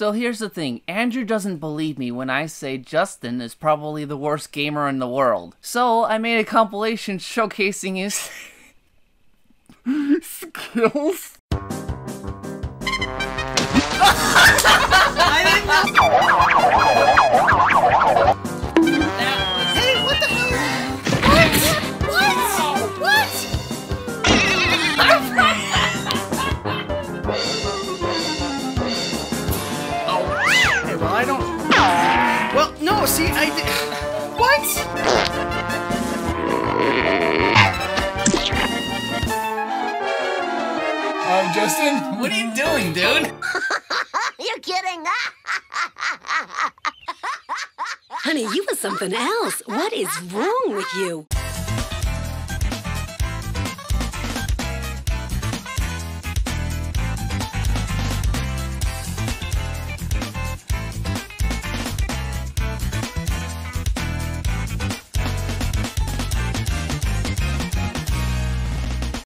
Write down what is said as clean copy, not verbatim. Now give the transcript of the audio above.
So here's the thing, Andrew doesn't believe me when I say Justin is probably the worst gamer in the world. So I made a compilation showcasing his skills. I didn't know. Hey, what the hell? What? Oh, okay, well, I don't... Well, no, see, I did... What? Justin, what are you doing, dude? You're kidding. Honey, you were something else. What is wrong with you?